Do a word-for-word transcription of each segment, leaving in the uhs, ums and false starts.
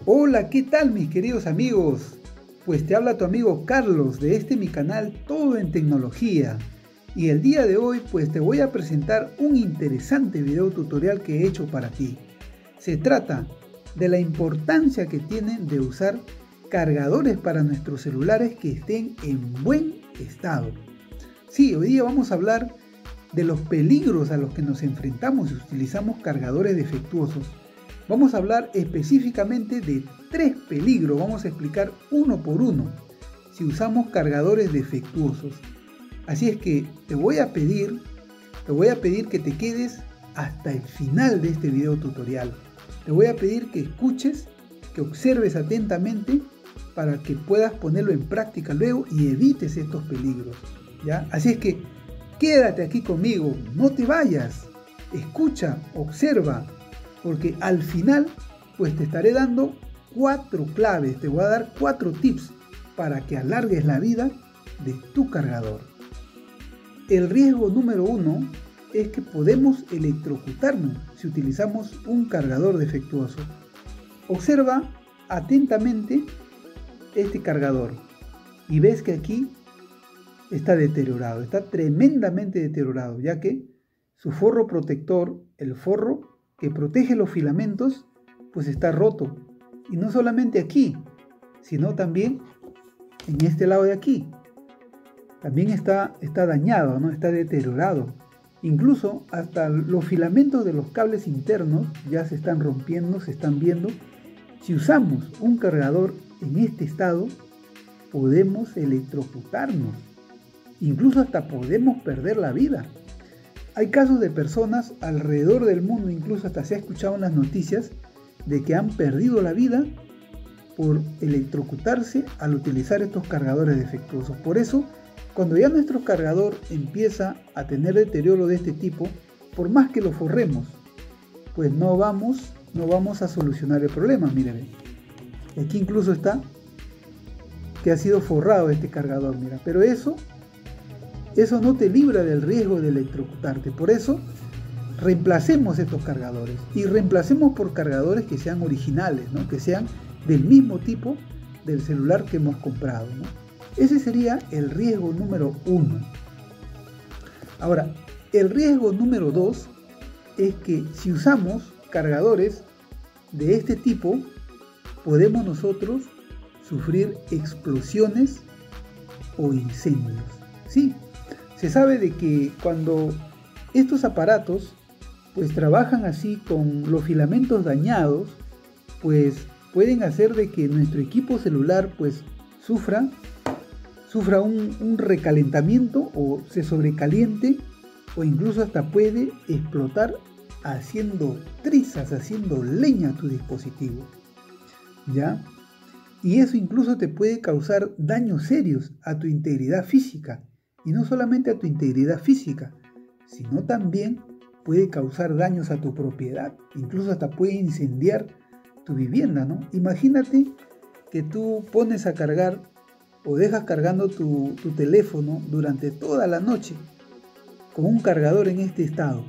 Hola, ¿qué tal mis queridos amigos? Pues te habla tu amigo Carlos de este mi canal Todo en Tecnología. Y el día de hoy pues te voy a presentar un interesante video tutorial que he hecho para ti. Se trata de la importancia que tienen de usar cargadores para nuestros celulares que estén en buen estado. Sí, hoy día vamos a hablar de los peligros a los que nos enfrentamos si utilizamos cargadores defectuosos. Vamos a hablar específicamente de tres peligros, vamos a explicar uno por uno si usamos cargadores defectuosos. Así es que te voy a pedir, te voy a pedir que te quedes hasta el final de este video tutorial. Te voy a pedir que escuches, que observes atentamente para que puedas ponerlo en práctica luego y evites estos peligros, ¿ya? Así es que quédate aquí conmigo, no te vayas, escucha, observa, porque al final pues te estaré dando cuatro claves, te voy a dar cuatro tips para que alargues la vida de tu cargador. El riesgo número uno es que podemos electrocutarnos si utilizamos un cargador defectuoso. Observa atentamente este cargador y ves que aquí está deteriorado, está tremendamente deteriorado, ya que su forro protector, el forro que protege los filamentos, pues está roto. Y no solamente aquí, sino también en este lado de aquí. También está, está dañado, ¿no? Está deteriorado. Incluso hasta los filamentos de los cables internos ya se están rompiendo, se están viendo. Si usamos un cargador en este estado, podemos electrocutarnos. Incluso hasta podemos perder la vida. Hay casos de personas alrededor del mundo, incluso hasta se ha escuchado en las noticias, de que han perdido la vida por electrocutarse al utilizar estos cargadores defectuosos. Por eso, cuando ya nuestro cargador empieza a tener deterioro de este tipo, por más que lo forremos, pues no vamos, no vamos a solucionar el problema. Miren, aquí incluso está que ha sido forrado este cargador, mira, pero eso Eso no te libra del riesgo de electrocutarte. Por eso, reemplacemos estos cargadores. Y reemplacemos por cargadores que sean originales, ¿no? Que sean del mismo tipo del celular que hemos comprado, ¿no? Ese sería el riesgo número uno. Ahora, el riesgo número dos es que si usamos cargadores de este tipo, podemos nosotros sufrir explosiones o incendios. Sí. Se sabe de que cuando estos aparatos pues trabajan así con los filamentos dañados, pues pueden hacer de que nuestro equipo celular pues sufra, sufra un, un recalentamiento o se sobrecaliente o incluso hasta puede explotar haciendo trizas, haciendo leña a tu dispositivo, ¿ya? Y eso incluso te puede causar daños serios a tu integridad física. Y no solamente a tu integridad física, sino también puede causar daños a tu propiedad. Incluso hasta puede incendiar tu vivienda, ¿no? Imagínate que tú pones a cargar o dejas cargando tu, tu teléfono durante toda la noche con un cargador en este estado.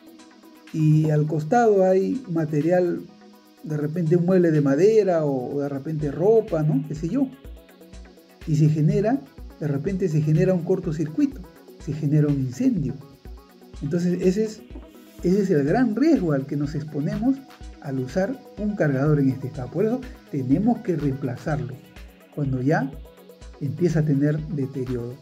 Y al costado hay material, de repente un mueble de madera o, o de repente ropa, ¿no? Qué sé yo. Y se genera... de repente se genera un cortocircuito, se genera un incendio. Entonces ese es, ese es el gran riesgo al que nos exponemos al usar un cargador en este estado. Por eso tenemos que reemplazarlo cuando ya empieza a tener deterioro.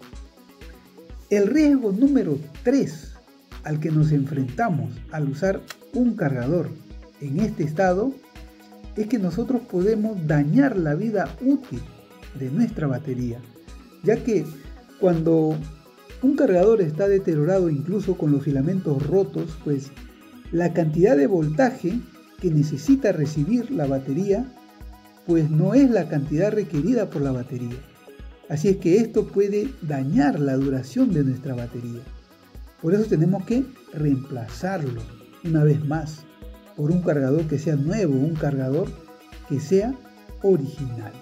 El riesgo número tres al que nos enfrentamos al usar un cargador en este estado es que nosotros podemos dañar la vida útil de nuestra batería. Ya que cuando un cargador está deteriorado incluso con los filamentos rotos, pues la cantidad de voltaje que necesita recibir la batería pues no es la cantidad requerida por la batería. Así es que esto puede dañar la duración de nuestra batería. Por eso tenemos que reemplazarlo una vez más por un cargador que sea nuevo, un cargador que sea original.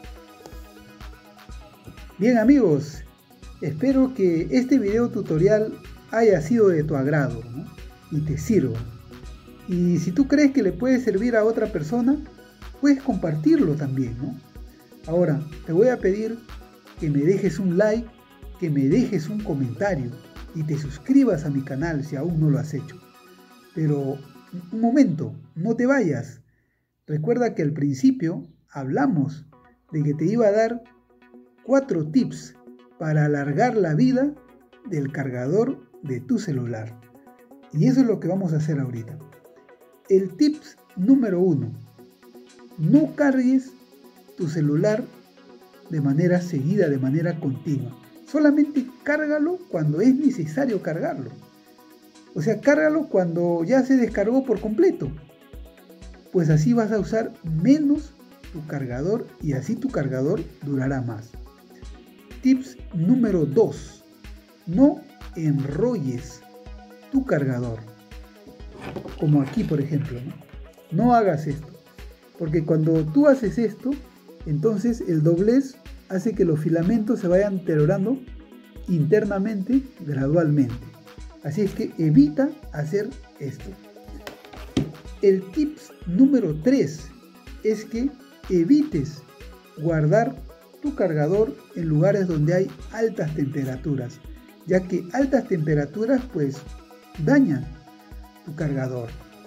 Bien amigos, espero que este video tutorial haya sido de tu agrado, ¿no? Y te sirva. Y si tú crees que le puede servir a otra persona, puedes compartirlo también, ¿no? Ahora, te voy a pedir que me dejes un like, que me dejes un comentario y te suscribas a mi canal si aún no lo has hecho. Pero, un momento, no te vayas. Recuerda que al principio hablamos de que te iba a dar cuatro tips para alargar la vida del cargador de tu celular. Y eso es lo que vamos a hacer ahorita. El tip número uno. No cargues tu celular de manera seguida, de manera continua. Solamente cárgalo cuando es necesario cargarlo. O sea, cárgalo cuando ya se descargó por completo. Pues así vas a usar menos tu cargador y así tu cargador durará más. Tips número dos. No enrolles tu cargador. Como aquí, por ejemplo, ¿no? No hagas esto. Porque cuando tú haces esto, entonces el doblez hace que los filamentos se vayan deteriorando internamente, gradualmente. Así es que evita hacer esto. El tip número tres es que evites guardar tu cargador en lugares donde hay altas temperaturas, ya que altas temperaturas pues dañan tu cargador.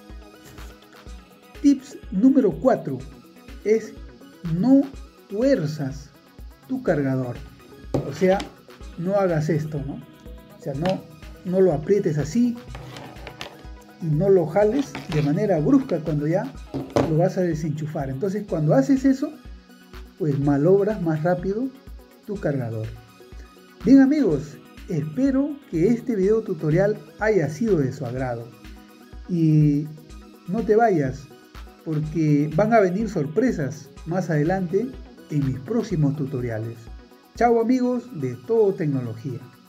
Tips número cuatro es no tuerzas tu cargador. O sea, no hagas esto, ¿no? O sea, no, no lo aprietes así y no lo jales de manera brusca cuando ya lo vas a desenchufar. Entonces, cuando haces eso, pues malogras más rápido tu cargador. Bien amigos, espero que este video tutorial haya sido de su agrado. Y no te vayas, porque van a venir sorpresas más adelante en mis próximos tutoriales. Chao amigos de Todo Tecnología.